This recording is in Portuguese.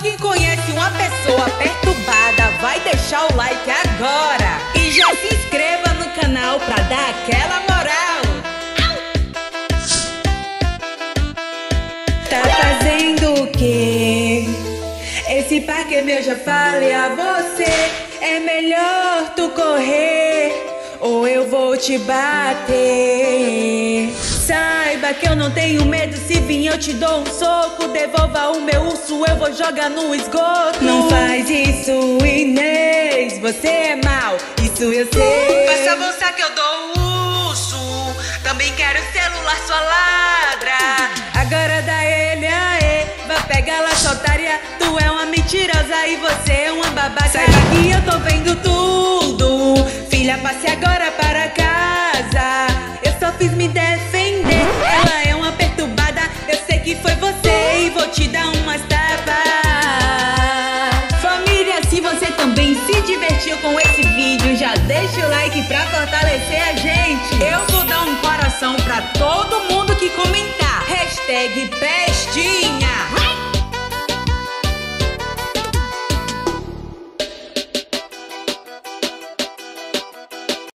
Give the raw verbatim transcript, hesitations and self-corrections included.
quem conhece uma pessoa perturbada vai deixar o like agora. E já se inscreva no canal pra dar aquela moral. Tá fazendo o quê? Esse parque é meu, já falei a você. É melhor tu correr ou eu vou te bater. Saiba que eu não tenho medo, se vir eu te dou um soco. Devolva o meu urso, eu vou jogar no esgoto. Não faz isso, Inês, você é mal, isso eu sei. Basta avançar que eu dou o urso. Também quero celular, sua ladra. Agora dá ele, aê, vai pegar lá, sua otária. Tu é uma mentirosa e você é uma babaca. Saiba que eu tô vendo tudo. Filha, passe agora para casa. Eu só fiz me defender. Ela é uma perturbada, eu sei que foi você e vou te dar umas tapas. Família, se você também se divertiu com esse vídeo, já deixa o like pra fortalecer a gente. Eu vou dar um coração pra todo mundo que comentar. Hashtag Peste.